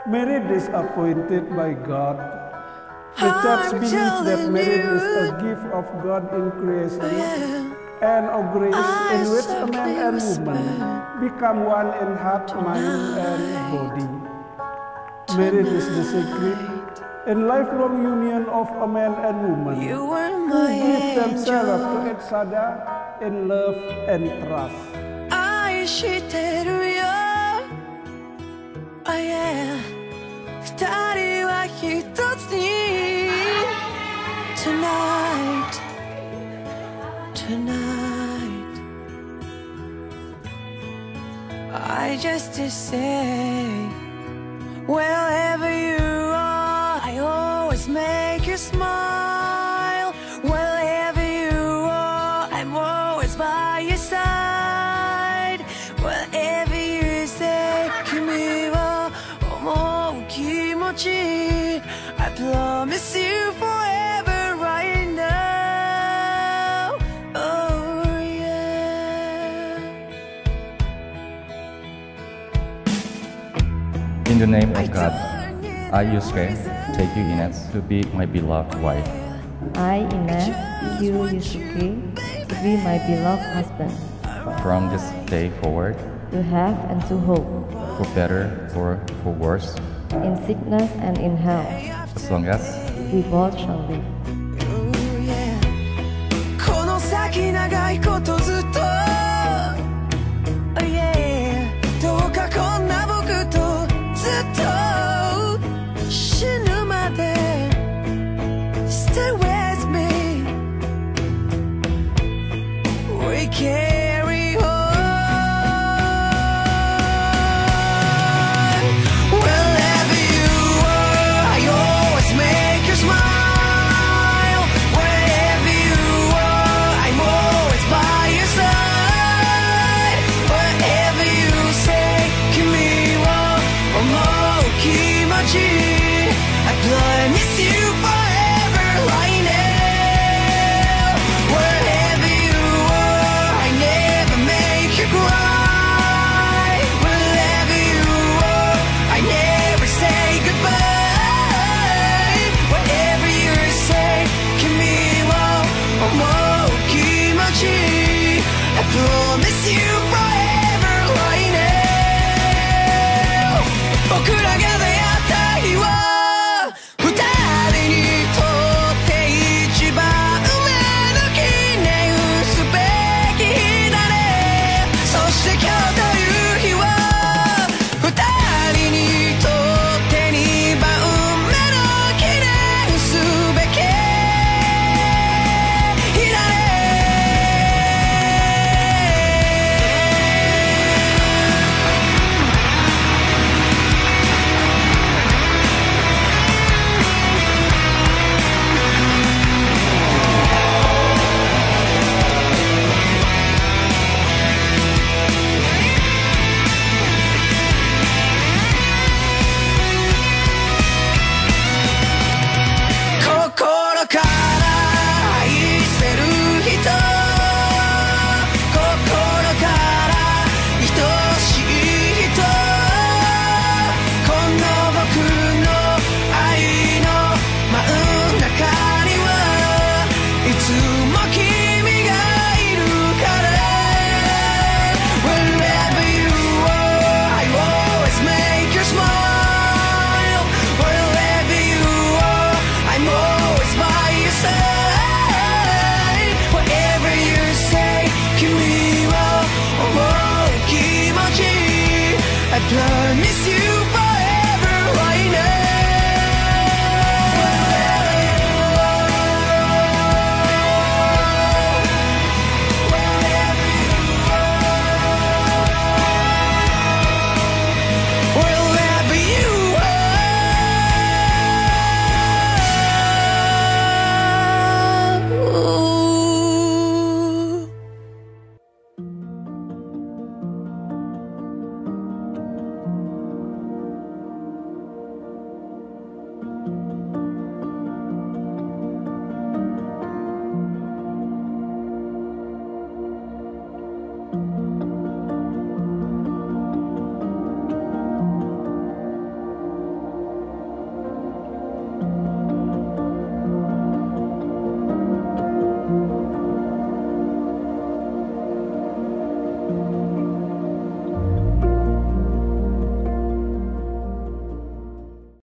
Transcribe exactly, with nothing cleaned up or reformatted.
Marriage is appointed by God. The church believes that marriage is a gift of God in creation and of grace in which a man and woman become one in heart, mind, and body. Marriage is the sacred and lifelong union of a man and woman who give themselves to each other in love and trust. Tonight, tonight, I just to say, wherever you are, I always make you smile. Wherever you are, I'm always by your side. Whatever you say, 君は思う気持ち I promise you forever right now. Oh yeah. In the name of God, I, Yusuke, take you, Ines, to be my beloved wife. I, Ines, you, Yusuke, to be my beloved husband. From this day forward, to have and to hope, for better or for worse, in sickness and in health, as long as we both shall live. Oh yeah. この先長いことずっと Oh yeah. どうかこんな僕とずっと死ぬまで Stay with me. We carry on. Wherever you are, I always make you smile. Wherever you are, I'm always by your side. Whatever you say, 君は思う気持ち I promise you forever right now. Wherever you are, I never make you cry. Wherever you are, I never say goodbye. Whatever you say, 君は思う気持ち I promise you forever right now. 僕らが出会った日は二人にとって一番上の記念すべき日だね。そして今日という日は二人にとって二番目の記念すべき日だね。心から愛せる人、心から愛しい人、この僕の愛の真ん中にはいつも君